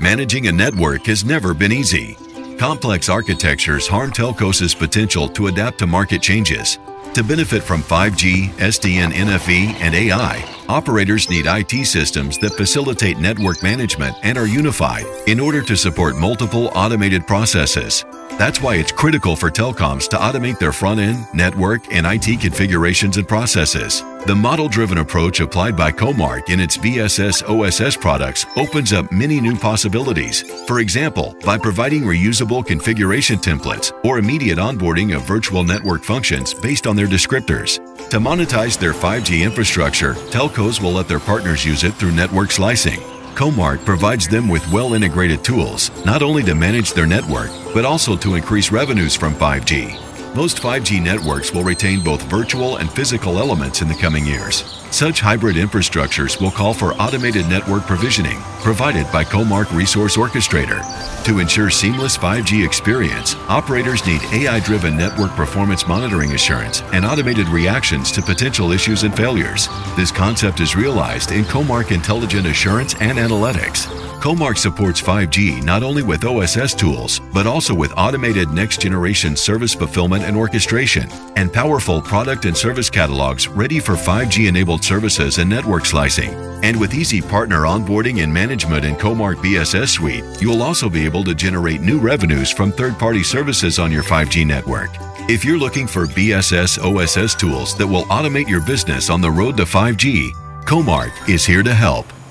Managing a network has never been easy. Complex architectures harm telcos' potential to adapt to market changes. To benefit from 5G, SDN, NFV, and AI, operators need IT systems that facilitate network management and are unified in order to support multiple automated processes. That's why it's critical for telecoms to automate their front-end, network, and IT configurations and processes. The model-driven approach applied by Comarch in its BSS OSS products opens up many new possibilities. For example, by providing reusable configuration templates or immediate onboarding of virtual network functions based on their descriptors. To monetize their 5G infrastructure, telcos will let their partners use it through network slicing. Comarch provides them with well-integrated tools, not only to manage their network, but also to increase revenues from 5G. Most 5G networks will retain both virtual and physical elements in the coming years. Such hybrid infrastructures will call for automated network provisioning, provided by Comarch Resource Orchestrator. To ensure seamless 5G experience, operators need AI-driven network performance monitoring assurance and automated reactions to potential issues and failures. This concept is realized in Comarch Intelligent Assurance and Analytics. Comarch supports 5G not only with OSS tools, but also with automated next-generation service fulfillment and orchestration, and powerful product and service catalogs ready for 5G-enabled services and network slicing. And with easy partner onboarding and management in Comarch BSS Suite, you'll also be able to generate new revenues from third-party services on your 5G network. If you're looking for BSS OSS tools that will automate your business on the road to 5G, Comarch is here to help.